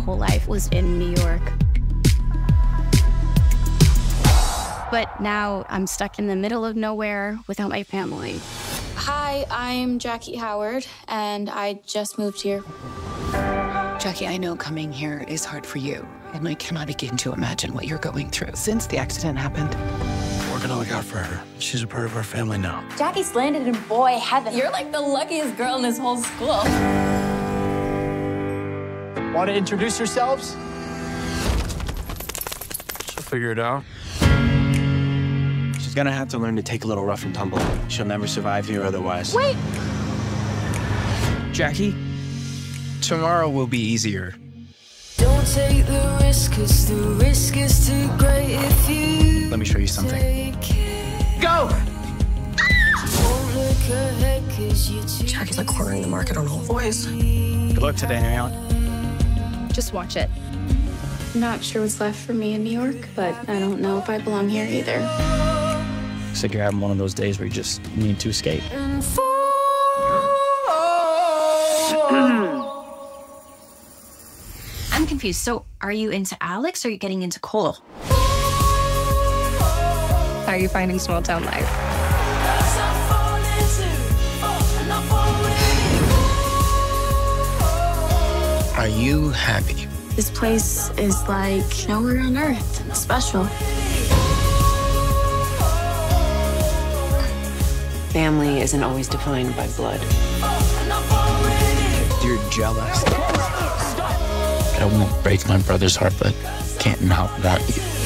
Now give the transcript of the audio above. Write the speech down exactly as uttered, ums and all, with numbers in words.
whole life was in New York. But now I'm stuck in the middle of nowhere without my family. Hi, I'm Jackie Howard, and I just moved here. Jackie, I know coming here is hard for you, and I cannot begin to imagine what you're going through since the accident happened. We're gonna look out for her. She's a part of our family now. Jackie's landed in boy heaven. You're like the luckiest girl in this whole school. Want to introduce yourselves? She'll figure it out. She's gonna have to learn to take a little rough and tumble. She'll never survive here otherwise. Wait! Jackie, tomorrow will be easier. Don't take the risk, 'cause the risk is too great if you Let me show you something. Go! Jackie's like cornering the market on all boys. Good luck today, Ariana. Just watch it. I'm not sure what's left for me in New York, but I don't know if I belong here either. Looks like you're having one of those days where you just need to escape. I'm confused. So, are you into Alex or are you getting into Cole? How are you finding small town life? Are you happy? This place is like nowhere on earth. It's special. Family isn't always defined by blood. You're jealous. I won't break my brother's heart, but can't not without you.